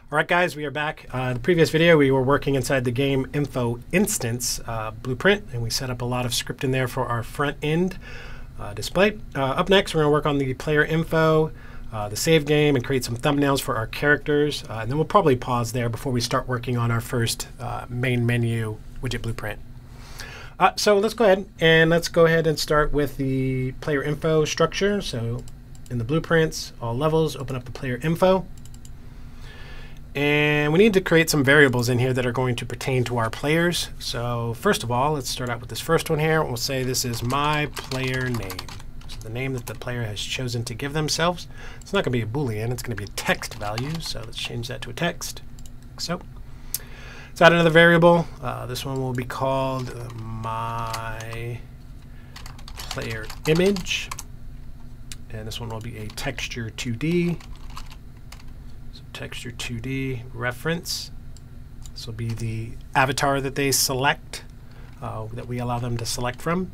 All right, guys, we are back. In the previous video, we were working inside the game info instance blueprint, and we set up a lot of script in there for our front end display. Up next, we're going to work on the player info, the save game, and create some thumbnails for our characters. And then we'll probably pause there before we start working on our first main menu widget blueprint. So let's go ahead and start with the player info structure. So in the blueprints, all levels, open up the player info. And we need to create some variables in here that are going to pertain to our players. So first of all, let's start out with this first one here. We'll say this is my player name. So the name that the player has chosen to give themselves. It's not going to be a Boolean, it's going to be a text value. So let's change that to a text. So let's add another variable. This one will be called my player image. And this one will be a texture 2D. Texture 2D reference. This will be the avatar that they select, that we allow them to select from.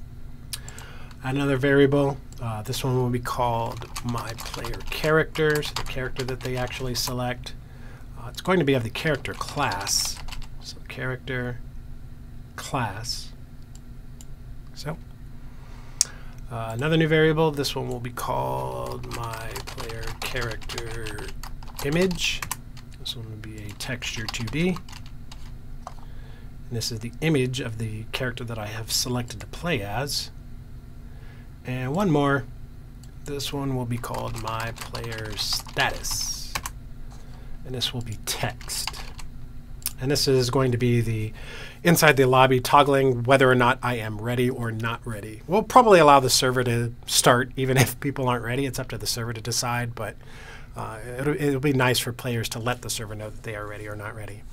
Another variable, this one will be called my player character, so the character that they actually select. It's going to be of the character class, so character class. So another new variable, this one will be called my player character image. This one would be a texture 2D. And this is the image of the character that I have selected to play as. And one more. This one will be called my player status. And this will be text. And this is going to be the inside the lobby toggling whether or not I am ready or not ready. We'll probably allow the server to start even if people aren't ready. It's up to the server to decide, but it'll be nice for players to let the server know that they are ready or not ready.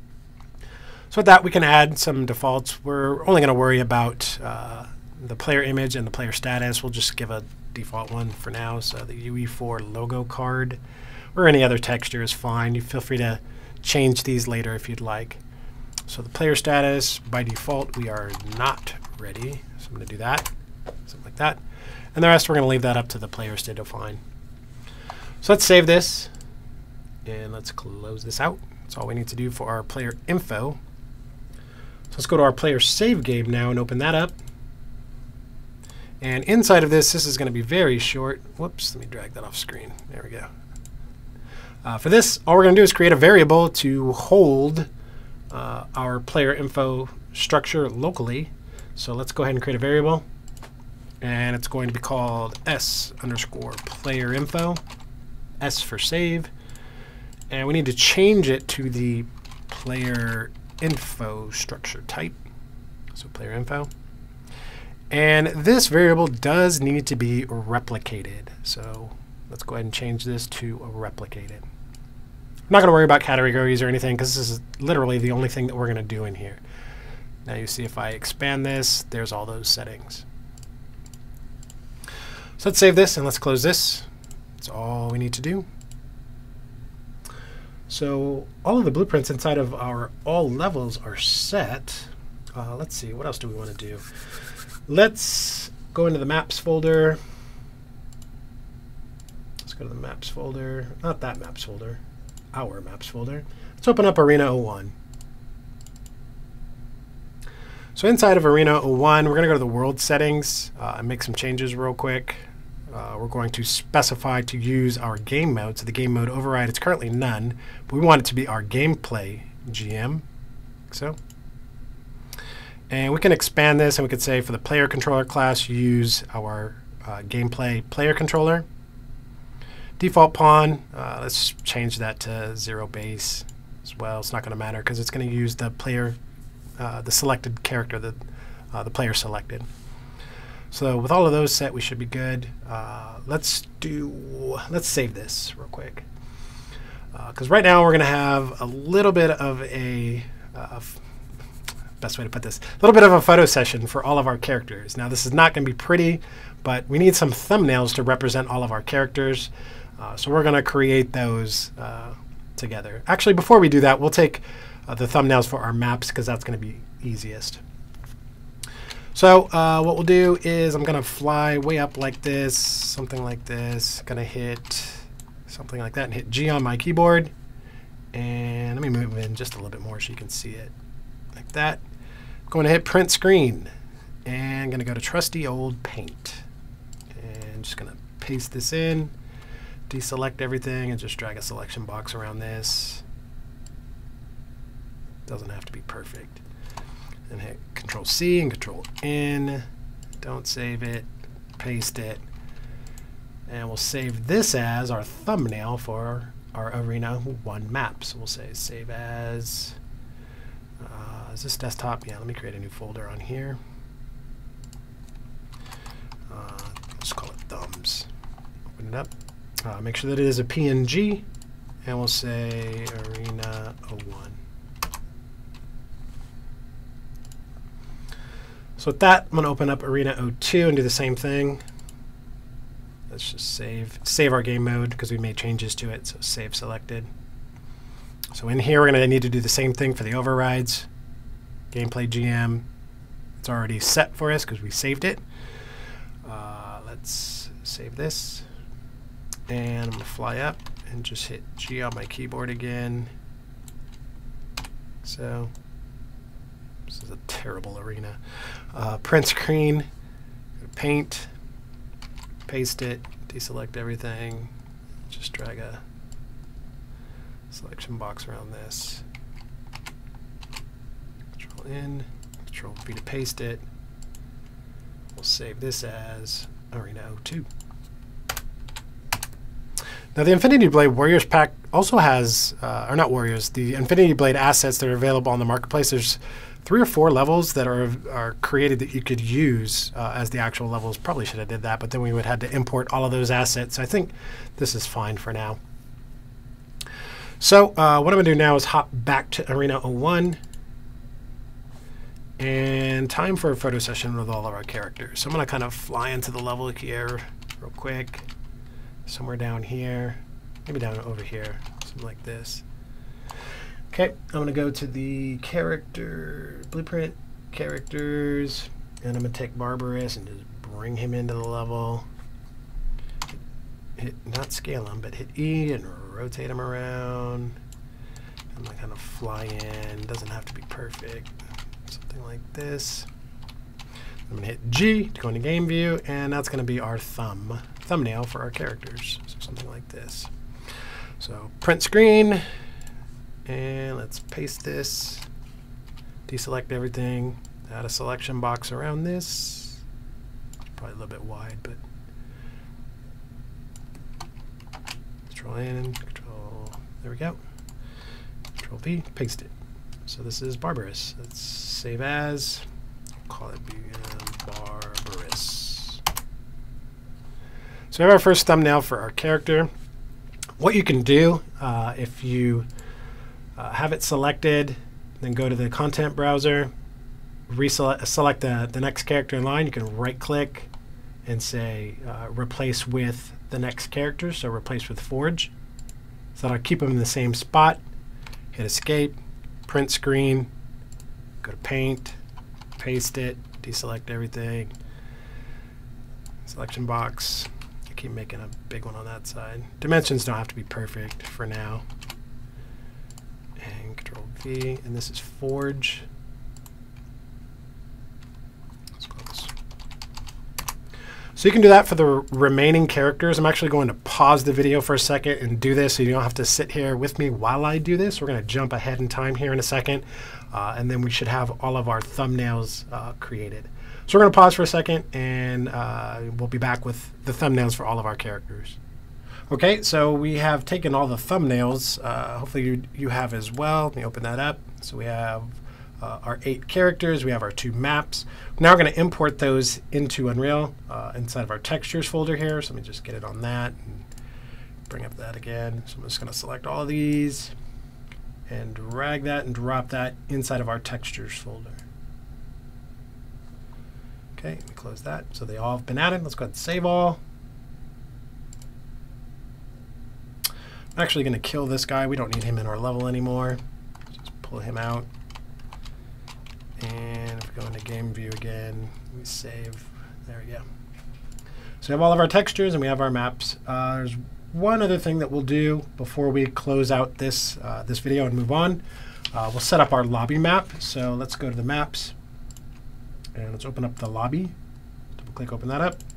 So with that, we can add some defaults. We're only going to worry about the player image and the player status. We'll just give a default one for now. So the UE4 logo card or any other texture is fine. You feel free to change these later if you'd like. So the player status, by default, we are not ready. So I'm going to do that, something like that. And the rest, we're going to leave that up to the players to define. So let's save this, and let's close this out. That's all we need to do for our player info. So let's go to our player save game now and open that up. And inside of this is going to be very short. Whoops, let me drag that off screen. There we go. For this, all we're going to do is create a variable to hold our player info structure locally. So let's go ahead and create a variable. And it's going to be called s_player info. S for save, and we need to change it to the player info structure type. So player info. And this variable does need to be replicated. So let's go ahead and change this to replicated. I'm not going to worry about categories or anything because this is literally the only thing that we're going to do in here. Now you see if I expand this, there's all those settings. So let's save this and let's close this. That's all we need to do. So all of the blueprints inside of our all levels are set. Let's see, what else do we want to do? Let's go into the maps folder. Let's go to the maps folder, not that maps folder, our maps folder. Let's open up Arena 01. So inside of Arena 01, we're going to go to the world settings and make some changes real quick. We're going to specify to use our game mode. So the game mode override, it's currently none, but we want it to be our gameplay GM. So, and we can expand this and we could say for the player controller class, use our gameplay player controller. Default pawn, let's change that to 0 base as well. It's not going to matter because it's going to use the player, the selected character that the player selected. So with all of those set, we should be good. Let's save this real quick. Because right now we're going to have a little bit of a, best way to put this, a little bit of a photo session for all of our characters. Now this is not going to be pretty, but we need some thumbnails to represent all of our characters. So we're going to create those together. Actually, before we do that, we'll take the thumbnails for our maps because that's going to be easiest. So what we'll do is I'm going to fly way up like this, something like this. Going to hit something like that and hit G on my keyboard. And let me move in just a little bit more so you can see it like that. I'm going to hit print screen and I'm going to go to trusty old paint. And just going to paste this in, deselect everything, and just drag a selection box around this. Doesn't have to be perfect. And hit Control C and Control N. Don't save it. Paste it. And we'll save this as our thumbnail for our Arena 1 map. So we'll say save as. Is this desktop? Yeah, let me create a new folder on here. Let's call it thumbs. Open it up. Make sure that it is a PNG. And we'll say Arena 01. So with that, I'm going to open up Arena 02 and do the same thing. Let's just save our game mode because we made changes to it. So save selected. So in here, we're going to need to do the same thing for the overrides. Gameplay GM. It's already set for us because we saved it. Let's save this. And I'm going to fly up and just hit G on my keyboard again. So this is a terrible arena. Print screen, paint, paste it, deselect everything, just drag a selection box around this. Control N, Control V to paste it. We'll save this as Arena 02. Now the Infinity Blade Warriors pack also has, or not Warriors, the Infinity Blade assets that are available on the marketplace. There's 3 or 4 levels that are created that you could use as the actual levels. Probably should have did that, but then we would have had to import all of those assets. So I think this is fine for now. So what I'm going to do now is hop back to Arena 01. And time for a photo session with all of our characters. So I'm going to kind of fly into the level here real quick. Somewhere down here. Maybe down over here. Something like this. Okay, I'm going to go to the character blueprint, characters, and I'm going to take Barbarous and just bring him into the level. Hit, not scale him, but hit E and rotate him around. I'm going to kind of fly in. Doesn't have to be perfect. Something like this. I'm going to hit G to go into game view, and that's going to be our thumbnail for our characters. So something like this. So print screen. And let's paste this, deselect everything, add a selection box around this. It's probably a little bit wide, but Control N, Control, there we go. Control V, paste it. So this is Barbarous. Let's save as, call it Barbarous. So we have our first thumbnail for our character. What you can do if you have it selected, then go to the content browser, select the next character in line. You can right click and say replace with the next character, so replace with Forge. So that'll keep them in the same spot. Hit escape, print screen, go to paint, paste it, deselect everything, selection box. I keep making a big one on that side. Dimensions don't have to be perfect for now. And Control V, and this is Forge. Let's close. So you can do that for the remaining characters. I'm actually going to pause the video for a second and do this so you don't have to sit here with me while I do this. We're going to jump ahead in time here in a second, and then we should have all of our thumbnails created. So we're going to pause for a second, and we'll be back with the thumbnails for all of our characters. Okay, so we have taken all the thumbnails. Hopefully you have as well. Let me open that up. So we have our 8 characters. We have our 2 maps. Now we're going to import those into Unreal inside of our textures folder here. So let me just get it on that and bring up that again. So I'm just going to select all of these and drag that and drop that inside of our textures folder. Okay, let me close that. So they all have been added. Let's go ahead and save all. I'm actually going to kill this guy. We don't need him in our level anymore. Just pull him out. And if we go into game view again, we save. There we go. So we have all of our textures and we have our maps. There's one other thing that we'll do before we close out this this video and move on. We'll set up our lobby map. So let's go to the maps and let's open up the lobby. Double click, open that up.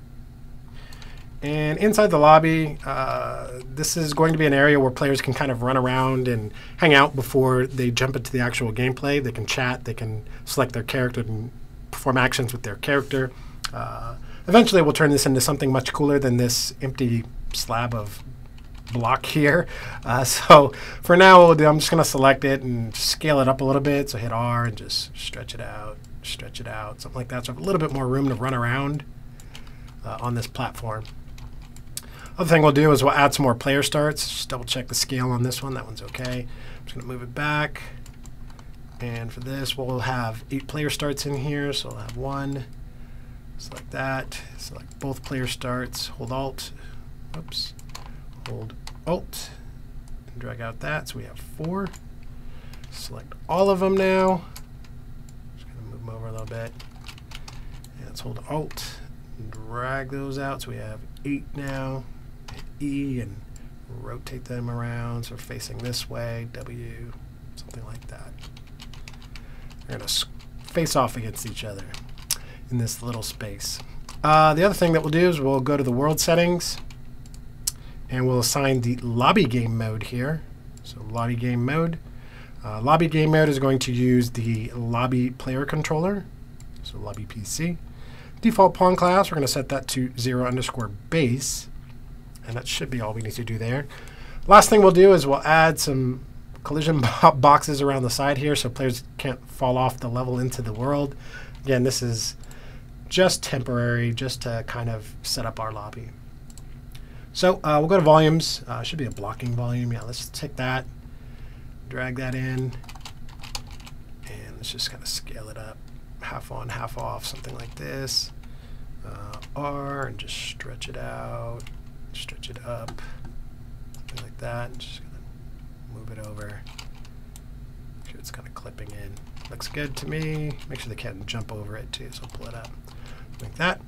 And inside the lobby, this is going to be an area where players can kind of run around and hang out before they jump into the actual gameplay. They can chat, they can select their character and perform actions with their character. Eventually, we'll turn this into something much cooler than this empty slab of block here. So for now, what we'll do, I'm just going to select it and scale it up a little bit. So hit R and just stretch it out, something like that. So I have a little bit more room to run around on this platform. Other thing we'll do is we'll add some more player starts. Just double check the scale on this one. That one's okay. I'm just going to move it back. And for this, we'll have 8 player starts in here. So we'll have 1. Select that. Select both player starts. Hold Alt. Oops. Hold Alt. And drag out that. So we have 4. Select all of them now. Just going to move them over a little bit. And let's hold Alt. And drag those out. So we have 8 now. Hit E and rotate them around. So facing this way. W. Something like that. They're going to face off against each other in this little space. The other thing that we'll do is we'll go to the world settings and we'll assign the lobby game mode here. So lobby game mode. Lobby game mode is going to use the lobby player controller. So lobby PC. Default pawn class, we're going to set that to 0_base. And that should be all we need to do there. Last thing we'll do is we'll add some collision boxes around the side here so players can't fall off the level into the world. Again, this is just temporary, just to kind of set up our lobby. So we'll go to volumes. Should be a blocking volume. Yeah, let's take that, drag that in, and let's just kind of scale it up. Half on, half off, something like this. R, and just stretch it out, stretch it up, something like that. And just move it over. Make sure it's kind of clipping in. Looks good to me. Make sure they can't jump over it too, so pull it up. Like that.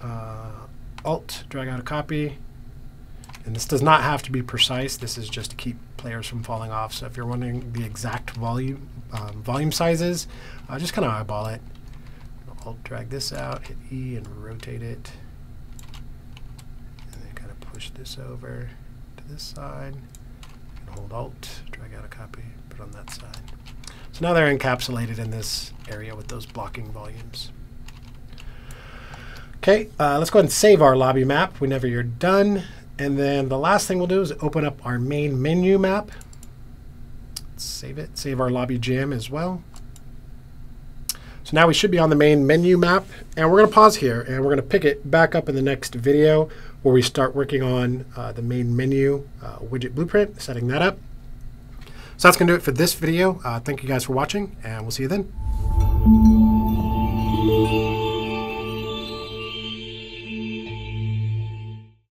Alt, drag out a copy. And this does not have to be precise. This is just to keep players from falling off. So if you're wondering the exact volume sizes, just kind of eyeball it. Alt, drag this out, hit E and rotate it. And then kind of push this over to this side. And hold Alt, drag out a copy, put it on that side. So now they're encapsulated in this area with those blocking volumes. Okay, let's go ahead and save our lobby map whenever you're done. And then the last thing we'll do is open up our main menu map. Let's save it, save our lobby gem as well. So now we should be on the main menu map, and we're going to pause here and we're going to pick it back up in the next video where we start working on the main menu widget blueprint, setting that up. So that's going to do it for this video. Thank you guys for watching, and we'll see you then.